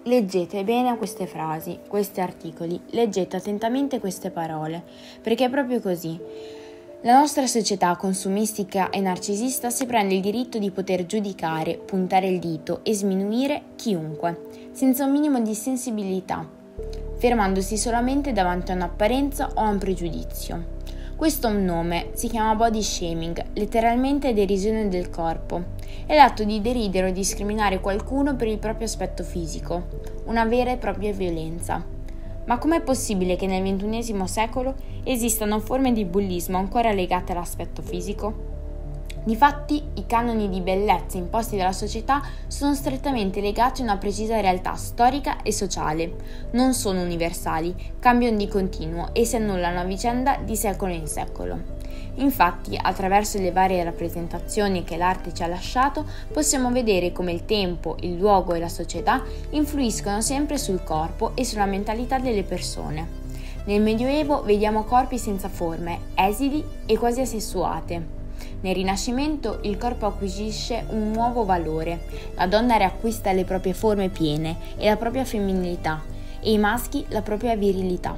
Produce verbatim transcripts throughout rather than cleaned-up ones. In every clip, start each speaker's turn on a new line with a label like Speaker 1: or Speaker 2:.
Speaker 1: Leggete bene queste frasi, questi articoli, leggete attentamente queste parole, perché è proprio così. La nostra società consumistica e narcisista si prende il diritto di poter giudicare, puntare il dito e sminuire chiunque, senza un minimo di sensibilità, fermandosi solamente davanti a un'apparenza o a un pregiudizio. Questo nome si chiama body shaming, letteralmente derisione del corpo. È l'atto di deridere o discriminare qualcuno per il proprio aspetto fisico, una vera e propria violenza. Ma com'è possibile che nel ventunesimo secolo esistano forme di bullismo ancora legate all'aspetto fisico? Difatti, i canoni di bellezza imposti dalla società sono strettamente legati a una precisa realtà storica e sociale. Non sono universali, cambiano di continuo e si annullano a vicenda di secolo in secolo. Infatti, attraverso le varie rappresentazioni che l'arte ci ha lasciato, possiamo vedere come il tempo, il luogo e la società influiscono sempre sul corpo e sulla mentalità delle persone. Nel Medioevo vediamo corpi senza forme, esili e quasi asessuate. Nel Rinascimento il corpo acquisisce un nuovo valore, la donna riacquista le proprie forme piene e la propria femminilità, e i maschi la propria virilità.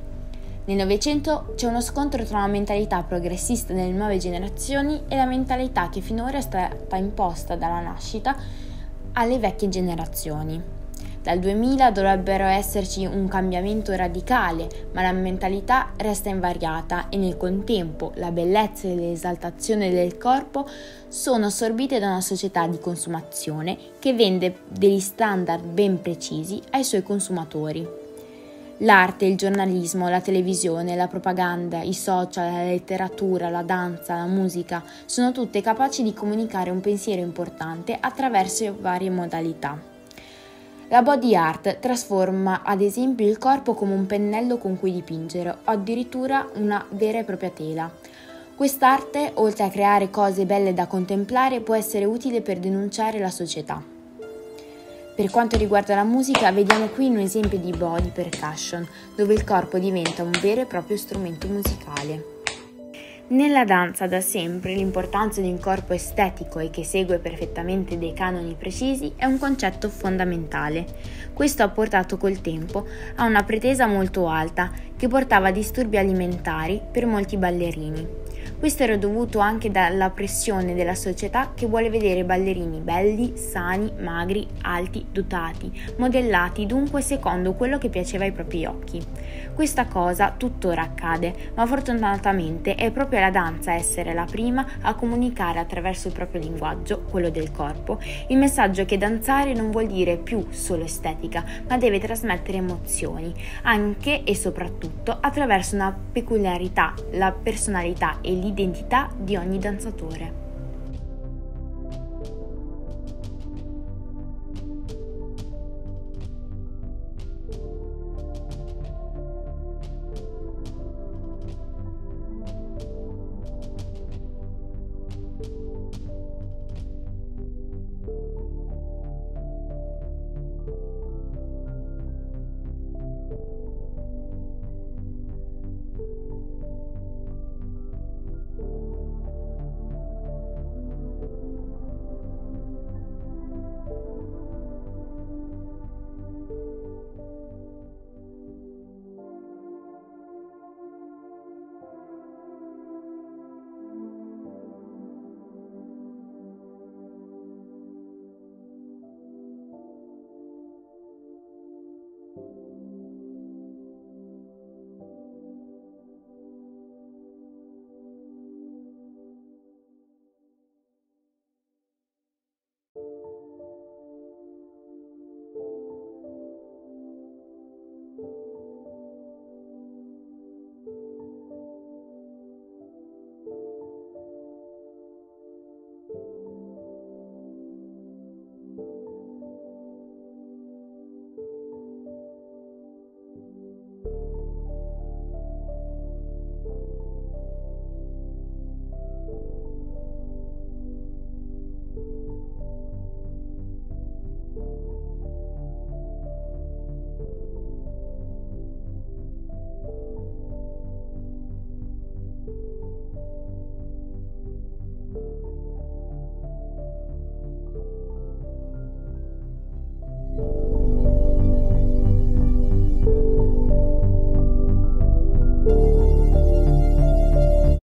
Speaker 1: Nel Novecento c'è uno scontro tra una mentalità progressista delle nuove generazioni e la mentalità che finora è stata imposta dalla nascita alle vecchie generazioni. Dal duemila dovrebbero esserci un cambiamento radicale, ma la mentalità resta invariata e nel contempo la bellezza e l'esaltazione del corpo sono assorbite da una società di consumazione che vende degli standard ben precisi ai suoi consumatori. L'arte, il giornalismo, la televisione, la propaganda, i social, la letteratura, la danza, la musica sono tutte capaci di comunicare un pensiero importante attraverso varie modalità. La body art trasforma ad esempio il corpo come un pennello con cui dipingere o addirittura una vera e propria tela. Quest'arte, oltre a creare cose belle da contemplare, può essere utile per denunciare la società. Per quanto riguarda la musica, vediamo qui un esempio di body percussion, dove il corpo diventa un vero e proprio strumento musicale. Nella danza da sempre l'importanza di un corpo estetico e che segue perfettamente dei canoni precisi è un concetto fondamentale. Questo ha portato col tempo a una pretesa molto alta che portava a disturbi alimentari per molti ballerini. Questo era dovuto anche dalla pressione della società che vuole vedere ballerini belli, sani, magri, alti, dotati, modellati dunque secondo quello che piaceva ai propri occhi. Questa cosa tuttora accade, ma fortunatamente è proprio la danza a essere la prima a comunicare attraverso il proprio linguaggio, quello del corpo, il messaggio che danzare non vuol dire più solo estetica, ma deve trasmettere emozioni, anche e soprattutto attraverso una peculiarità, la personalità e l'identità di ogni danzatore.